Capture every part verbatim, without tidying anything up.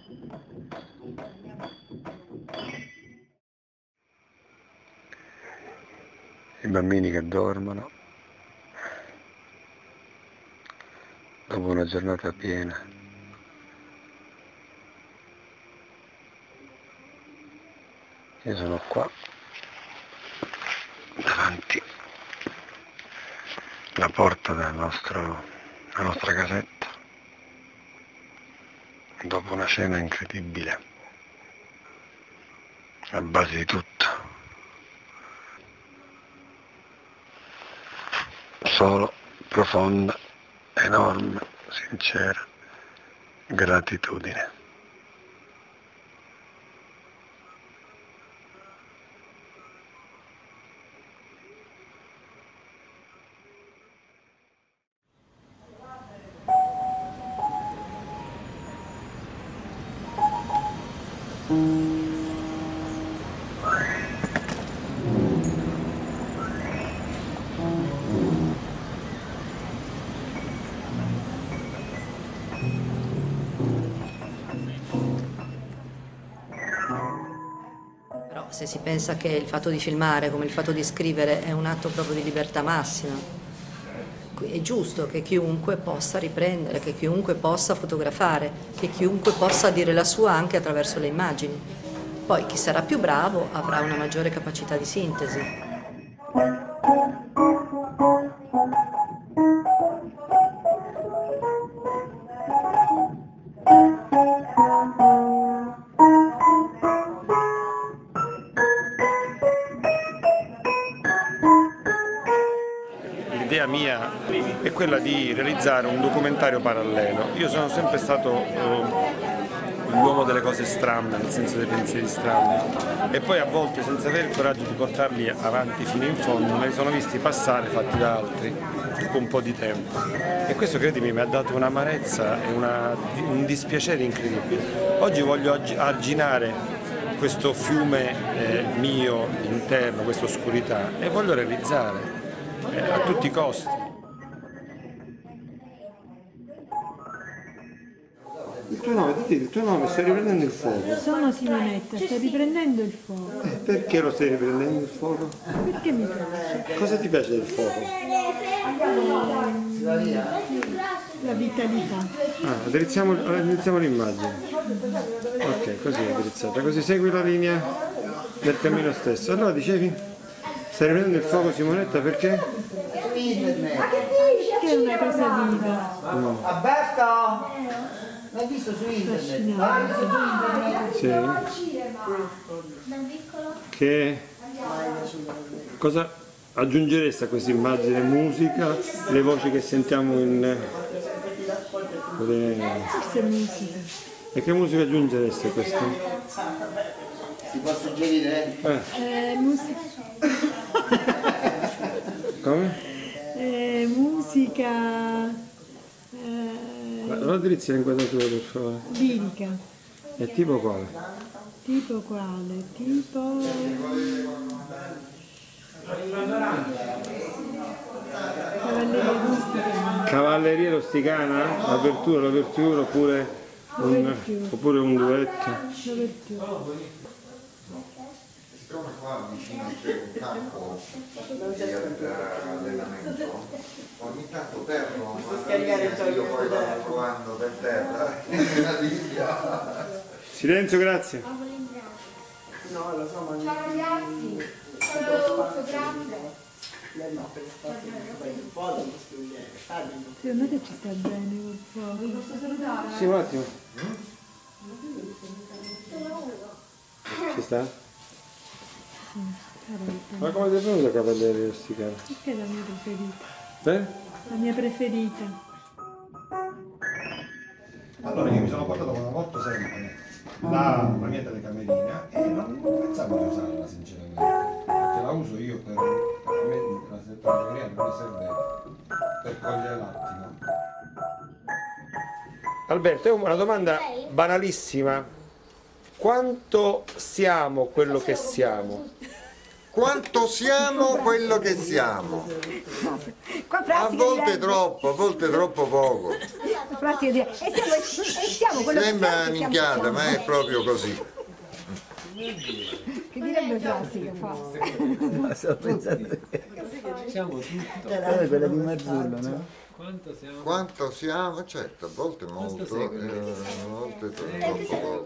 I bambini che dormono dopo una giornata piena. Io sono qua davanti alla porta del nostro, della nostra casetta dopo una cena incredibile a base di tutto, solo profonda, enorme, sincera gratitudine. Però se si pensa che il fatto di filmare come il fatto di scrivere è un atto proprio di libertà massima, è giusto che chiunque possa riprendere, che chiunque possa fotografare, che chiunque possa dire la sua anche attraverso le immagini. Poi chi sarà più bravo avrà una maggiore capacità di sintesi. L'idea mia è quella di realizzare un documentario parallelo. Io sono sempre stato uh, l'uomo delle cose strane, nel senso dei pensieri strani, e poi a volte, senza avere il coraggio di portarli avanti fino in fondo, me li sono visti passare fatti da altri dopo un po' di tempo, e questo, credimi, mi ha dato un'amarezza e una, un dispiacere incredibile. Oggi voglio arginare questo fiume eh, mio interno, questa oscurità, e voglio realizzare a tutti i costi. Il tuo nome, dite il tuo nome, stai riprendendo il fuoco. Sono Simonetta, stai riprendendo il fuoco. Eh, perché lo stai riprendendo il fuoco? Perché mi piace? Cosa ti piace del fuoco? La vitalità. Ah, aderizziamo, aderizziamo l'immagine. Ok, così è addrizzata, così segui la linea del cammino stesso. Allora dicevi? Stai riprendendo il fuoco, Simonetta, perché? Che è una cosa viva. Mm. Alberto! L'hai visto su internet? Sì. Che cosa aggiungeresti a questa immagine? Musica, le voci che sentiamo in... Le... Forse musica. E che musica aggiungeresti a questo? Si può suggerire? Eh. Eh, musica. Come? Eh, musica. Eh, Allora dirizzi l'inquadratura, per favore. lirica. E tipo quale? Tipo quale? Tipo. Cavalleria rustica. Cavalleria rusticana? L'apertura, l'apertura oppure un, oppure un duetto? L'ouverture. Siccome qua vicino c'è un campo di allenamento, ogni tanto perdo una linea che io poi vado trovando per terra, una linea. Silenzio, grazie. No, lo so, ma... Ciao ragazzi, ciao grazie. Secondo te ci sta bene col fuoco? Posso salutare? Sì, un attimo. Ci sta? Ma come ti è venuta Cavalleria rusticana? Perché è la mia preferita? Beh? La mia preferita. Allora io mi sono portato con una molto semplice la, la mia telecamerina e non, non pensavo di usarla sinceramente, perché la uso io per, per me la telecamerina per me serve per cogliere l'attimo. Alberto, è una domanda banalissima. Quanto siamo quello che siamo? Quanto siamo quello che siamo? A volte troppo, a volte troppo poco. plastica e dire e siamo, e siamo quello Sembra che una siamo, minchiata, siamo. ma è proprio così. Che direbbe plastica fa? Siamo tutti. Quella di Marzullo, no? Quanto siamo? Quanto siamo? Certo, a volte molto, eh, a volte troppo poco.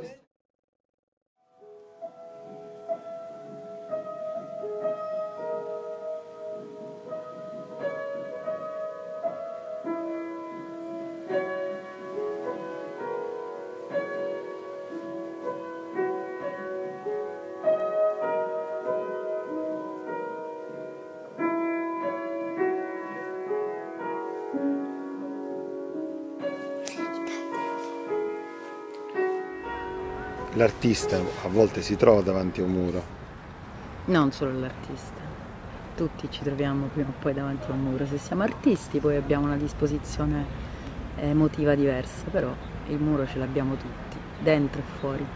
L'artista a volte si trova davanti a un muro. Non solo l'artista, tutti ci troviamo prima o poi davanti a un muro. Se siamo artisti poi abbiamo una disposizione emotiva diversa, però il muro ce l'abbiamo tutti, dentro e fuori.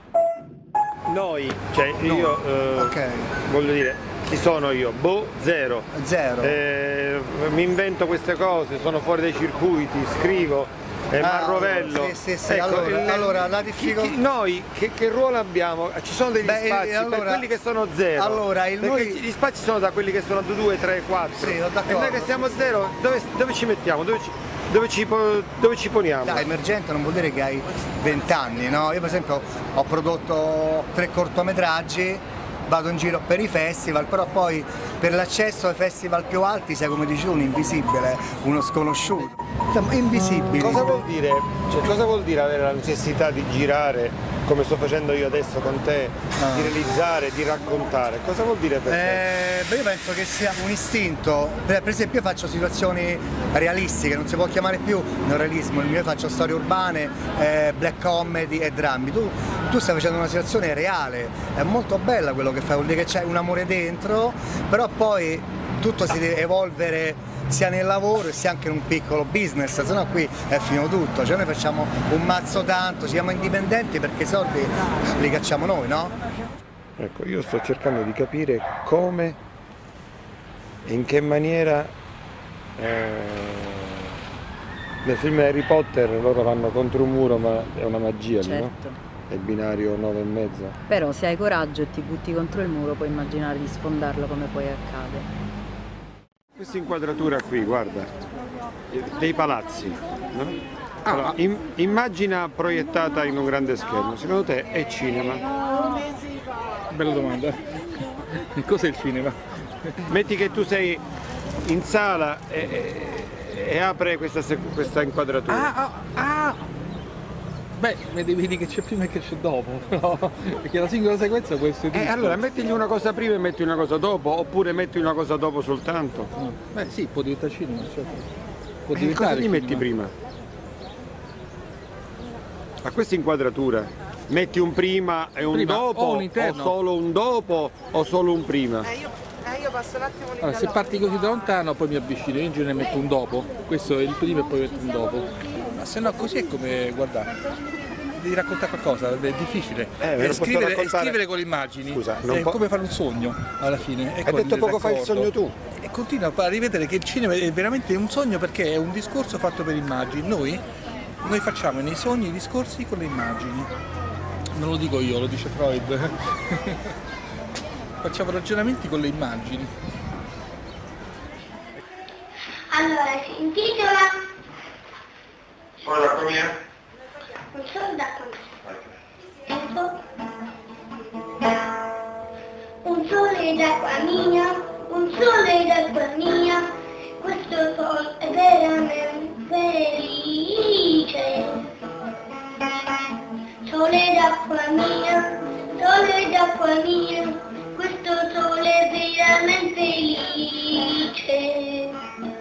Noi, cioè io, eh, Ok. voglio dire, chi sono io? Boh, zero. Zero. Eh, mi invento queste cose, sono fuori dai circuiti, scrivo. Eh, Ah, Marrovello. sì, sì, sì. Ecco, Allora, il- allora, la chi- difficoltà- chi- noi che, che ruolo abbiamo? Ci sono degli Beh, spazi allora- per quelli che sono zero. allora, il perché noi- gli spazi sono da quelli che sono due, tre, quattro. Sì, sono d'accordo. E noi che siamo zero, dove, dove ci mettiamo? Dove ci, dove ci, po- dove ci poniamo? Da emergente non vuol dire che hai vent'anni, no? Io per esempio ho prodotto tre cortometraggi, vado in giro per i festival, però poi per l'accesso ai festival più alti sei, come dici, un invisibile, uno sconosciuto. Insomma, invisibili. Cosa vuol dire? Cioè, cosa vuol dire avere la necessità di girare, come sto facendo io adesso con te, Ah. di realizzare, di raccontare? Cosa vuol dire per te? Eh, beh, io penso che sia un istinto. Per, per esempio io faccio situazioni realistiche, non si può chiamare più neorealismo, io faccio storie urbane, eh, black comedy e drammi. Tu, tu stai facendo una situazione reale, è molto bella quello che fai, vuol dire che c'è un amore dentro, però poi tutto si deve evolvere sia nel lavoro sia anche in un piccolo business, se no qui è finito tutto, cioè noi facciamo un mazzo tanto, siamo indipendenti perché i soldi li cacciamo noi, no? Ecco, io sto cercando di capire come e in che maniera eh, nel film di Harry Potter loro vanno contro un muro, ma è una magia lì, no? Certo. È il binario nove e mezzo. Però se hai coraggio e ti butti contro il muro puoi immaginare di sfondarlo come poi accade. Questa inquadratura qui, guarda, dei palazzi, no? Allora, im- immagina proiettata in un grande schermo, secondo te è cinema? Bella domanda. Cos'è il cinema? Metti che tu sei in sala e, e, e apre questa, sec- questa inquadratura. Ah, ah, ah! Beh, mi devi dire che c'è prima e che c'è dopo, no? Perché la singola sequenza può essere Eh, tutto. allora mettigli una cosa prima e metti una cosa dopo, oppure metti una cosa dopo soltanto. No. Beh sì, può diventare cinema, certo. Può Eh, diventare cosa gli cinema. metti prima? A questa inquadratura metti un prima e un Prima dopo, o un o interno. solo un dopo o solo un prima? Eh, io, eh, io passo un attimo lì. Allora, se parti così da lontano poi mi avvicino, io in genere metto un dopo, questo è il primo e poi metto un dopo. Ma se no così è come, guarda, devi raccontare qualcosa, è difficile. Eh, ve lo Eh, posso scrivere, raccontare- scrivere con le immagini Scusa, non è po- come fare un sogno alla fine. Hai detto poco fa il sogno tu. E continua a ripetere che il cinema è veramente un sogno perché è un discorso fatto per immagini. Noi, noi facciamo nei sogni i discorsi con le immagini. Non lo dico io, lo dice Freud. Facciamo ragionamenti con le immagini. Allora, si intitola Poi la comia? Un sole d'acqua mia. Un sole d'acqua mia, un sole d'acqua mia, questo sole è veramente felice. Sole d'acqua mia, sole d'acqua mia, questo sole è veramente felice.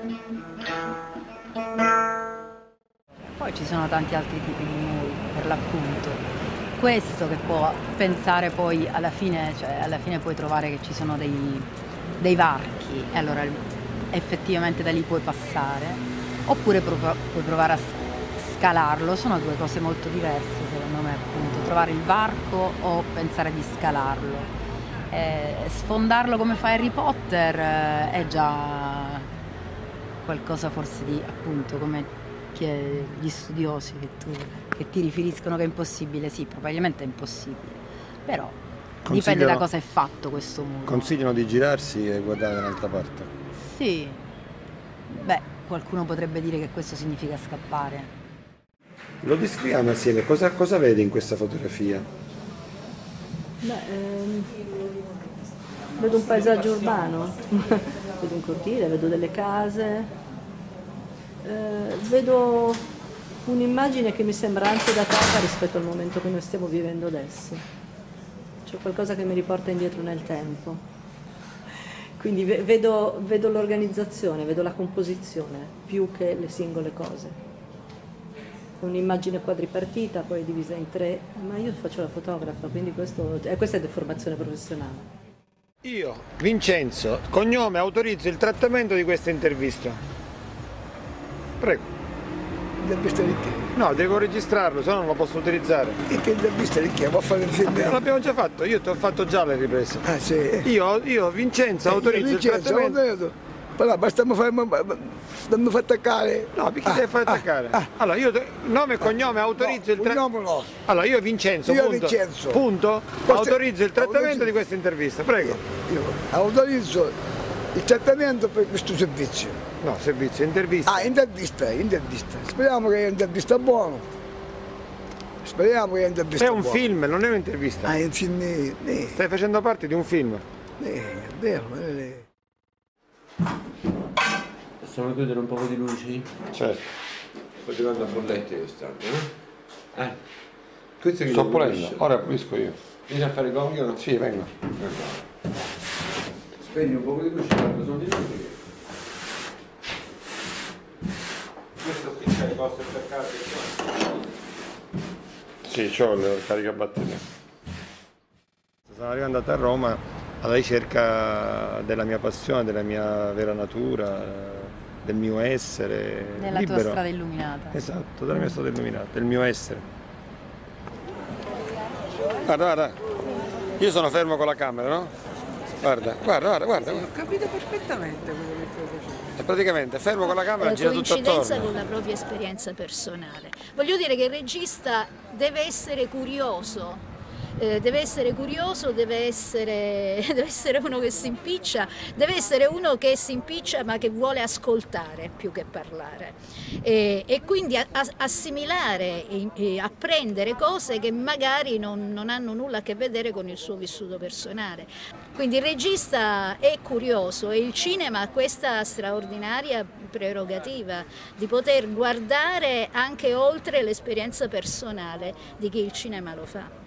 Poi ci sono tanti altri tipi di muri, per l'appunto. Questo che può pensare poi alla fine, cioè alla fine puoi trovare che ci sono dei, dei varchi e allora effettivamente da lì puoi passare, oppure prov- puoi provare a scalarlo, sono due cose molto diverse secondo me, appunto, trovare il varco o pensare di scalarlo. Eh, sfondarlo come fa Harry Potter eh, è già qualcosa forse di, appunto, come anche gli studiosi che, tu, che ti riferiscono che è impossibile. Sì, probabilmente è impossibile, però dipende da cosa è fatto questo muro. Consigliano di girarsi e guardare dall'altra parte. Sì, beh, qualcuno potrebbe dire che questo significa scappare. Lo descriviamo assieme, cosa, cosa vedi in questa fotografia? Beh, ehm, vedo un paesaggio urbano, vedo un cortile, vedo delle case, eh, vedo un'immagine che mi sembra anche datata rispetto al momento che noi stiamo vivendo adesso. C'è qualcosa che mi riporta indietro nel tempo. Quindi vedo, vedo l'organizzazione, vedo la composizione, più che le singole cose. Un'immagine quadripartita, poi divisa in tre, ma io faccio la fotografa, quindi questo, eh, questa è deformazione professionale. Io, Vincenzo, cognome, autorizzo il trattamento di questa intervista. Prego. Intervista di che? No, devo registrarlo, se no non lo posso utilizzare. E che intervista di che? Vuoi fare il film? L'abbiamo già fatto, io ti ho fatto già le riprese. Ah sì? Io, io Vincenzo, eh, autorizzo Vincenzo, il trattamento. Però basta mi fai, mi fa attaccare. No, perché ah, devi far attaccare? Ah, ah. Allora, io nome e cognome autorizzo no, il trattamento. No. Allora, io Vincenzo, io punto, Vincenzo. punto Forse, autorizzo il trattamento autorizzo, di questa intervista, prego. Io autorizzo il trattamento per questo servizio. No, servizio, intervista. Ah, intervista, intervista. Speriamo che è un'intervista buona. Speriamo che è un'intervista buona. È un buona. film, non è un'intervista. Ah, è un film. Eh. Stai facendo parte di un film. Eh, è vero, eh. Possiamo chiudere un po' di luci? Certo. Sto girando a bolletti quest'anno, eh? Eh. Questo che Sto pulendo, ora pulisco io. Vieni a fare gonghi o no? Sì, vengo. Spegni un po' di luce, quando sono di luce. Questo qui c'è i vostri per casa. Sì, c'ho il caricabatterie. Sono arrivato a Roma alla ricerca della mia passione, della mia vera natura, del mio essere della libero. tua strada illuminata. Esatto, della mia strada illuminata, del mio essere. Guarda, guarda, io sono fermo con la camera, no? Guarda, guarda, guarda, guarda. Ho capito perfettamente quello che stai facendo. E praticamente fermo con la camera, gira tutto attorno. Coincidenza con la propria esperienza personale. Voglio dire che il regista deve essere curioso. Eh, deve essere curioso, deve essere, deve essere uno che si impiccia, deve essere uno che si impiccia ma che vuole ascoltare più che parlare e, e quindi a, a, assimilare e, e apprendere cose che magari non, non hanno nulla a che vedere con il suo vissuto personale. Quindi il regista è curioso e il cinema ha questa straordinaria prerogativa di poter guardare anche oltre l'esperienza personale di chi il cinema lo fa.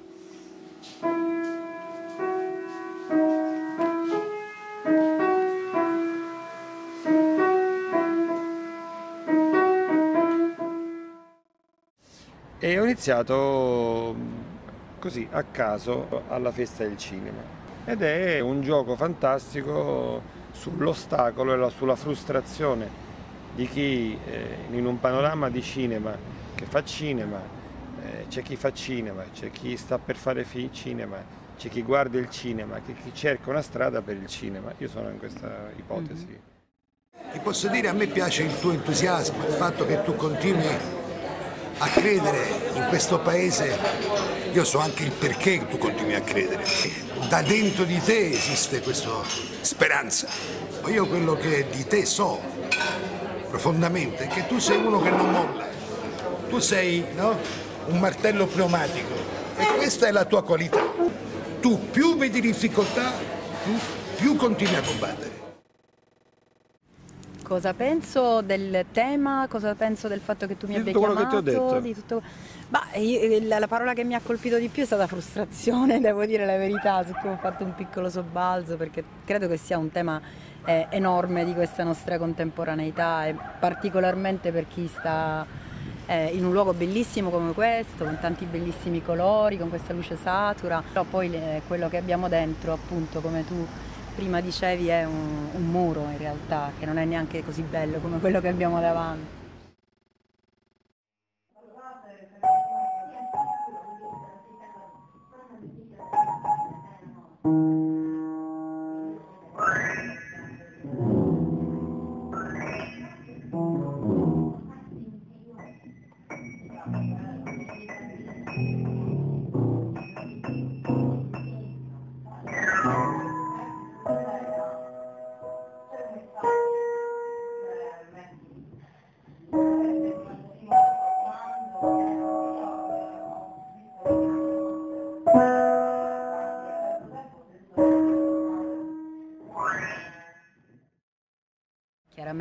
E ho iniziato così a caso alla festa del cinema ed è un gioco fantastico sull'ostacolo e sulla frustrazione di chi eh, in un panorama di cinema che fa cinema, eh, c'è chi fa cinema, c'è chi sta per fare cinema, c'è chi guarda il cinema, chi cerca una strada per il cinema. Io sono in questa ipotesi. Mm-hmm. Ti posso dire, a me piace il tuo entusiasmo, il fatto che tu continui a credere in questo paese. Io so anche il perché tu continui a credere. Da dentro di te esiste questa speranza. Ma io quello che di te so profondamente è che tu sei uno che non molla. Tu sei, no? Un martello pneumatico. E questa è la tua qualità. Tu più vedi difficoltà, più continui a combattere. Cosa penso del tema, cosa penso del fatto che tu mi di abbia tutto chiamato, quello che ti ho detto. Di tutto... Bah, io, la, la parola che mi ha colpito di più è stata frustrazione, devo dire la verità, su cui ho fatto un piccolo sobbalzo, perché credo che sia un tema eh, enorme di questa nostra contemporaneità e particolarmente per chi sta eh, in un luogo bellissimo come questo, con tanti bellissimi colori, con questa luce satura, però poi eh, quello che abbiamo dentro, appunto, come tu prima dicevi, è un, un muro in realtà, che non è neanche così bello come quello che abbiamo davanti.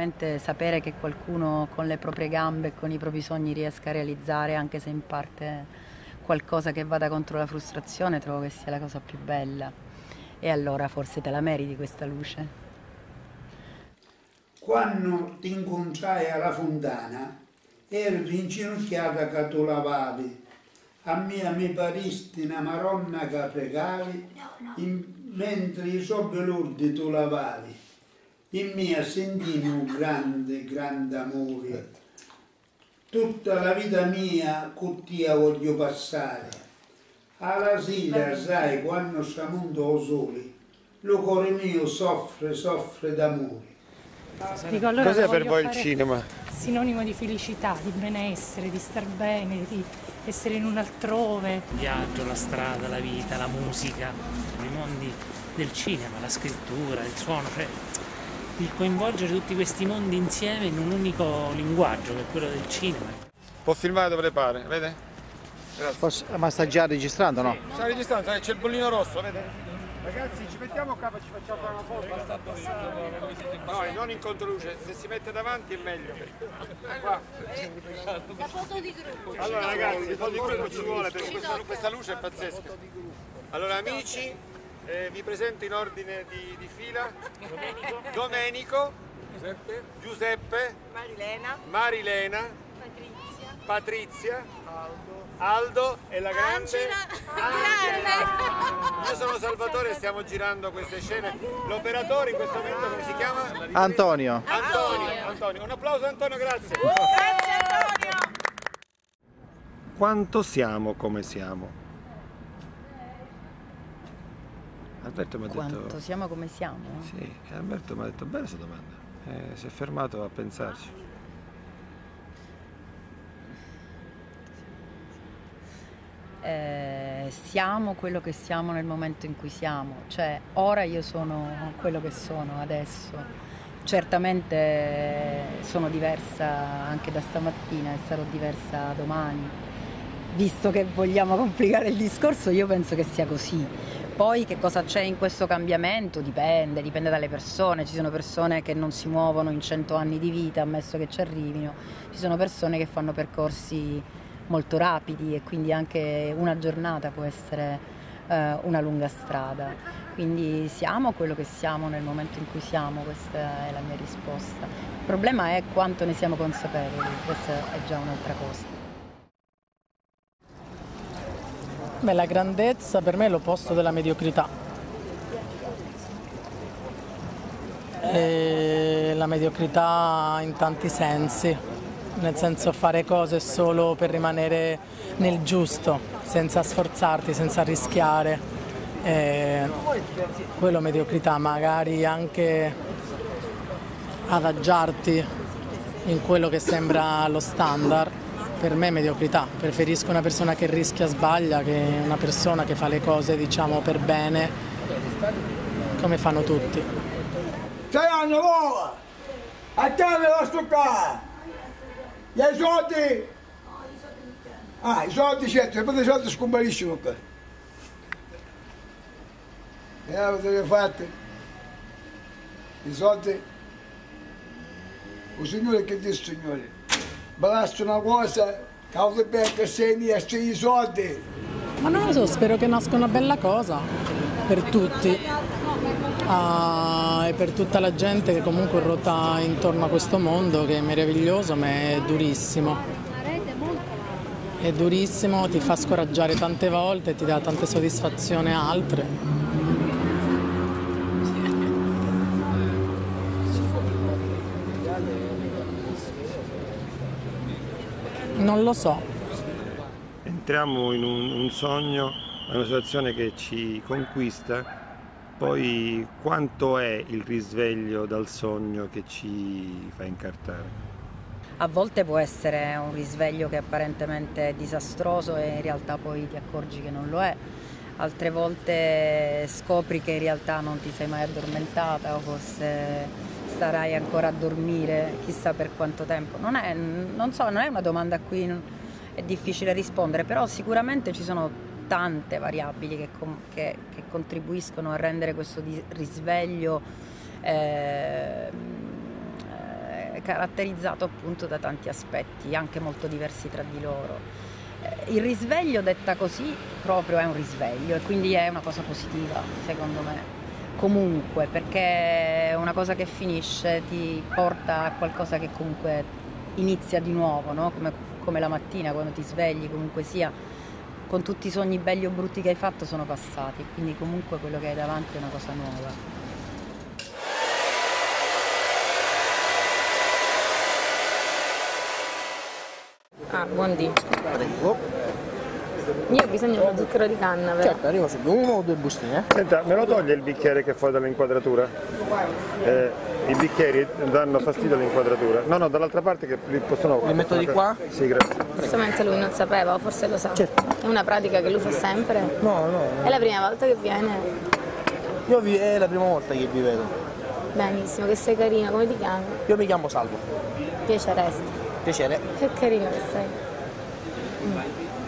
veramente sapere che qualcuno con le proprie gambe e con i propri sogni riesca a realizzare, anche se in parte qualcosa che vada contro la frustrazione, trovo che sia la cosa più bella. E allora forse te la meriti questa luce. Quando ti incontrai alla fontana, ero inginocchiata che tu lavavi. A me mi paristi una maronna che pregavi, in, mentre i suoi velurdi tu lavavi. In me sentì un grande, grande amore. Tutta la vita mia con te voglio passare. Alla sera, sai, quando tramonta il sole, lo cuore mio soffre, soffre d'amore. Dico, allora cos'è per voi il cinema? Sinonimo di felicità, di benessere, di star bene, di essere in un altrove. Il viaggio, la strada, la vita, la musica, i mondi del cinema, la scrittura, il suono, cioè il coinvolgere tutti questi mondi insieme in un unico linguaggio che è quello del cinema. Può filmare dove le pare, vede? Posso, ma sta già registrando, no? Sta registrando, c'è il bollino rosso, vede? Ragazzi, ci mettiamo qua, ci facciamo fare una foto. No, non in controluce, se si mette davanti è meglio. Qua. La foto di gruppo. Allora ragazzi, la foto di gruppo ci vuole perché questa, questa luce è pazzesca. Allora amici, eh, vi presento in ordine di, di fila Domenico, Domenico Giuseppe, Giuseppe Marilena, Marilena Patrizia, Patrizia Aldo, Aldo e la grande Angela. Io sono Salvatore e stiamo girando queste scene. L'operatore in questo momento come si chiama? Antonio. Antonio. Antonio. Un applauso Antonio, grazie. Grazie Antonio. Quanto siamo come siamo? Alberto mi ha detto... Quanto siamo come siamo? Sì, Alberto mi ha detto bella questa domanda. Eh, si è fermato a pensarci. Eh, siamo quello che siamo nel momento in cui siamo, cioè ora io sono quello che sono adesso, certamente sono diversa anche da stamattina e sarò diversa domani, visto che vogliamo complicare il discorso io penso che sia così. Poi che cosa c'è in questo cambiamento dipende, dipende dalle persone, ci sono persone che non si muovono in cento anni di vita ammesso che ci arrivino, ci sono persone che fanno percorsi molto rapidi e quindi anche una giornata può essere eh, una lunga strada. Quindi siamo quello che siamo nel momento in cui siamo, questa è la mia risposta. Il problema è quanto ne siamo consapevoli, questa è già un'altra cosa. Beh, la grandezza per me è l'opposto della mediocrità. E la mediocrità in tanti sensi. Nel senso fare cose solo per rimanere nel giusto, senza sforzarti, senza rischiare. Eh, quello mediocrità, magari anche adagiarti in quello che sembra lo standard, per me è mediocrità. Preferisco una persona che rischia, sbaglia, che una persona che fa le cose, diciamo, per bene, come fanno tutti. Sei anni nuova! A te me la stoccare! E i soldi? Ah, i soldi certo, e poi i soldi scompariscono qua. E allora cosa che fate? I soldi? Il Signore che dice Signore? Basta una cosa, causa perché sei a i soldi. Ma non lo so, spero che nasca una bella cosa per tutti. Ah, e per tutta la gente che comunque ruota intorno a questo mondo che è meraviglioso ma è durissimo. È durissimo, ti fa scoraggiare tante volte, ti dà tante soddisfazioni altre. Non lo so. Entriamo in un, un sogno, è una situazione che ci conquista. Poi quanto è il risveglio dal sogno che ci fa incartare? A volte può essere un risveglio che apparentemente è disastroso e in realtà poi ti accorgi che non lo è. Altre volte scopri che in realtà non ti sei mai addormentata o forse starai ancora a dormire chissà per quanto tempo. Non è, non so, non è una domanda a cui è difficile rispondere, però sicuramente ci sono tante variabili che, che, che contribuiscono a rendere questo risveglio eh, caratterizzato appunto da tanti aspetti, anche molto diversi tra di loro. Eh, il risveglio, detta così, proprio è un risveglio e quindi è una cosa positiva, secondo me, comunque, perché una cosa che finisce ti porta a qualcosa che comunque inizia di nuovo, no? Come, come la mattina quando ti svegli, comunque sia, con tutti i sogni belli o brutti che hai fatto sono passati, quindi comunque quello che hai davanti è una cosa nuova. Ah, buondì. Prego. Io ho bisogno di uno zucchero di canna, vero? Certo, arrivo subito. Uno o due bustine? Senta, me lo toglie il bicchiere che è fuori dall'inquadratura? Eh, I bicchieri danno fastidio all'inquadratura. No, no, dall'altra parte che li possono... Li metto di qua? Sì, grazie. Giustamente lui non sapeva, o forse lo sa. Certo. È una pratica che lui fa sempre? No, no. È la prima volta che viene? Io vi... è la prima volta che vi vedo. Benissimo, che sei carino, come ti chiami? Io mi chiamo Salvo. Piaceresti. Piacere. Che carino che sei. Mm.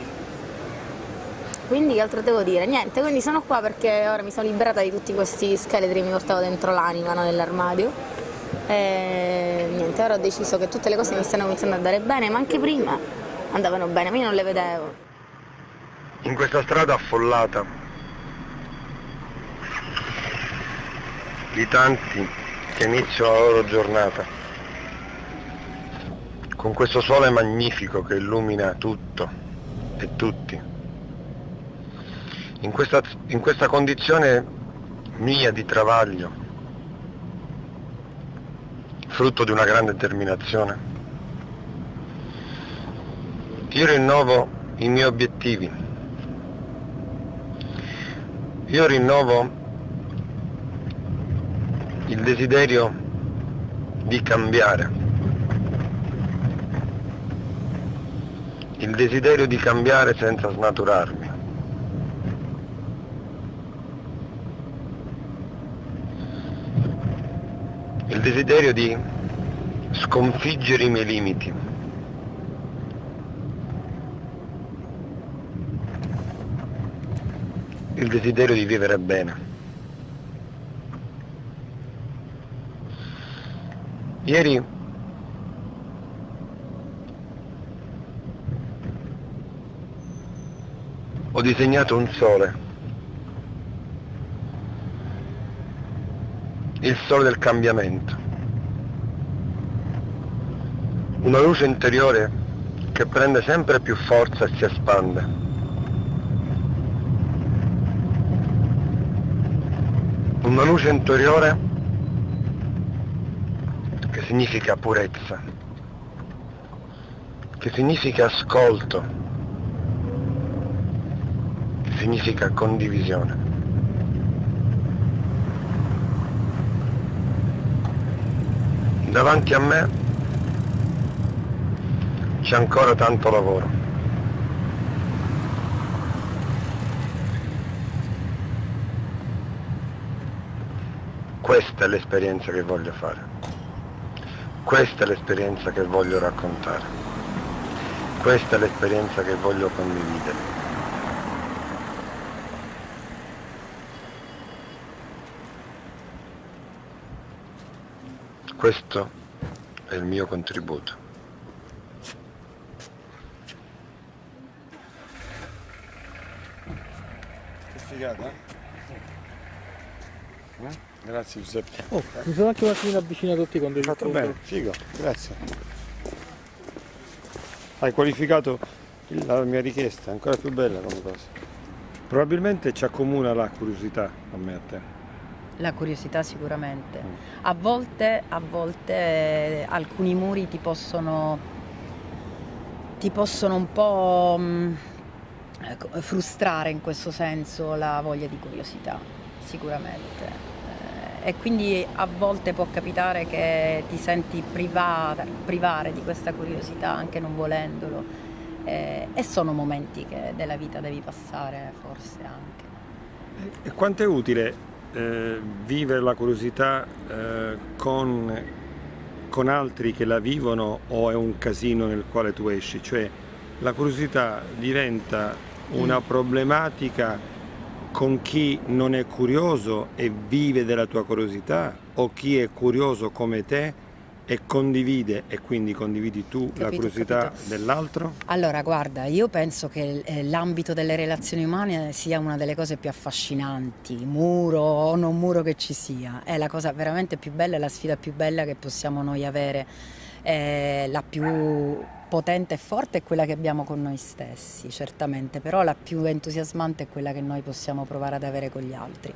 Quindi che altro devo dire? Niente, quindi sono qua perché ora mi sono liberata di tutti questi scheletri che mi portavo dentro l'anima, no, nell'armadio. E niente, ora ho deciso che tutte le cose mi stanno cominciando a andare bene, ma anche prima andavano bene, ma io non le vedevo. In questa strada affollata di tanti che iniziano la loro giornata, con questo sole magnifico che illumina tutto e tutti, in questa, in questa condizione mia di travaglio, frutto di una grande determinazione, io rinnovo i miei obiettivi, io rinnovo il desiderio di cambiare, il desiderio di cambiare senza snaturarmi. Il desiderio di sconfiggere i miei limiti. Il desiderio di vivere bene. Ieri ho disegnato un sole, il sole del cambiamento, una luce interiore che prende sempre più forza e si espande. Una luce interiore che significa purezza, che significa ascolto, che significa condivisione. Davanti a me c'è ancora tanto lavoro. Questa è l'esperienza che voglio fare. Questa è l'esperienza che voglio raccontare. Questa è l'esperienza che voglio condividere. Questo è il mio contributo. Che figata? Eh? Grazie Giuseppe. Oh, mi sono anche un attimino avvicinato a te quando hai fatto bene, figo, grazie. Hai qualificato la mia richiesta, ancora più bella come cosa. Probabilmente ci accomuna la curiosità a me e a te. La curiosità sicuramente. A volte, a volte eh, alcuni muri ti possono, ti possono un po' mh, frustrare in questo senso la voglia di curiosità, sicuramente. Eh, e quindi a volte può capitare che ti senti privare, privare di questa curiosità anche non volendolo. Eh, e sono momenti che della vita devi passare, forse anche. E quanto è utile Eh, vivere la curiosità eh, con, con altri che la vivono, o è un casino nel quale tu esci? Cioè la curiosità diventa una problematica con chi non è curioso e vive della tua curiosità, o chi è curioso come te e condivide, e quindi condividi tu Capito, la curiosità dell'altro? Allora, guarda, io penso che eh, l'ambito delle relazioni umane sia una delle cose più affascinanti, muro o non muro che ci sia, è la cosa veramente più bella, è la sfida più bella che possiamo noi avere, è la più potente e forte è quella che abbiamo con noi stessi, certamente, però la più entusiasmante è quella che noi possiamo provare ad avere con gli altri.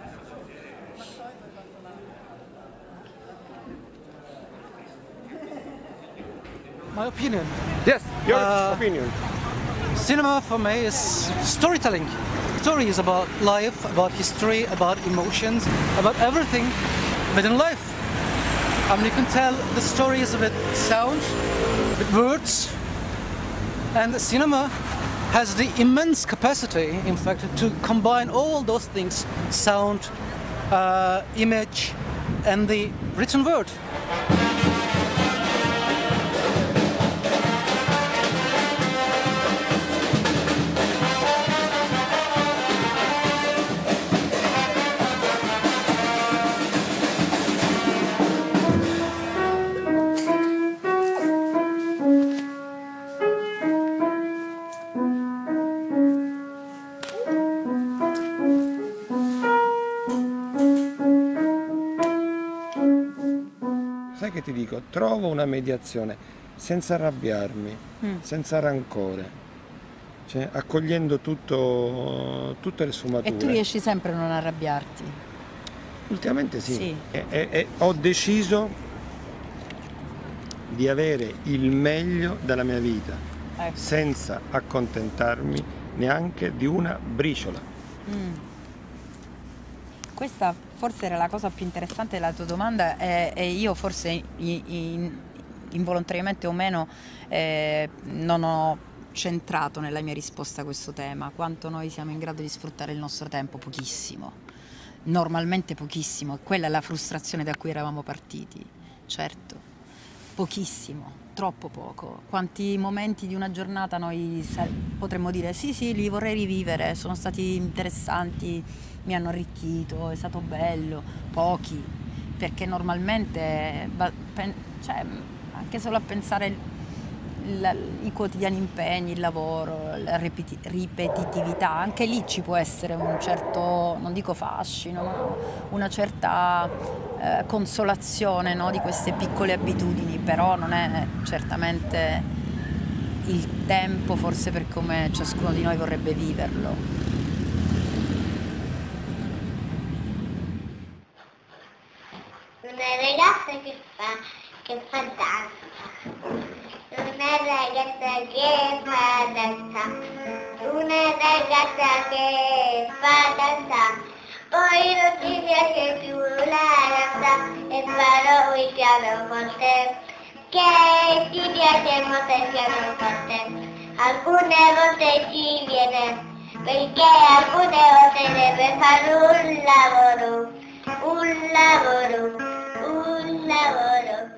My opinion. Yes, your Uh, opinion. Cinema for me is storytelling. Story is about life, about history, about emotions, about everything within life. I mean, you can tell the stories with sound, with words, and the cinema has the immense capacity, in fact, to combine all those things, sound, uh, image, and the written word. Sai che ti dico? Trovo una mediazione senza arrabbiarmi, Mm. senza rancore, cioè accogliendo tutto, tutte le sfumature. E tu riesci sempre a non arrabbiarti? Ultimamente sì, Sì. E, e- e ho deciso di avere il meglio dalla mia vita, Ecco. senza accontentarmi neanche di una briciola. Mm. Questa forse era la cosa più interessante della tua domanda e, e io forse i- in- involontariamente o meno eh, non ho centrato nella mia risposta a questo tema, quanto noi siamo in grado di sfruttare il nostro tempo, pochissimo, normalmente pochissimo, e quella è la frustrazione da cui eravamo partiti, certo, pochissimo, troppo poco. Quanti momenti di una giornata noi sa- potremmo dire sì sì li vorrei rivivere, sono stati interessanti, mi hanno arricchito, è stato bello, pochi, perché normalmente va- pen- cioè, anche solo a pensare il- il- i quotidiani impegni, il lavoro, la ripeti- ripetitività, anche lì ci può essere un certo, non dico fascino, ma una certa eh, consolazione, no, di queste piccole abitudini, però non è certamente il tempo forse per come ciascuno di noi vorrebbe viverlo. Una ragazza che fa, che fa danza. Una ragazza che fa danza. Una ragazza che fa danza. Poi non ti piace più la danza e farò il pianoforte. Che ti piace molto il pianoforte. Alcune volte ci viene, perché alcune volte deve fare un lavoro. Un lavoro, un lavoro.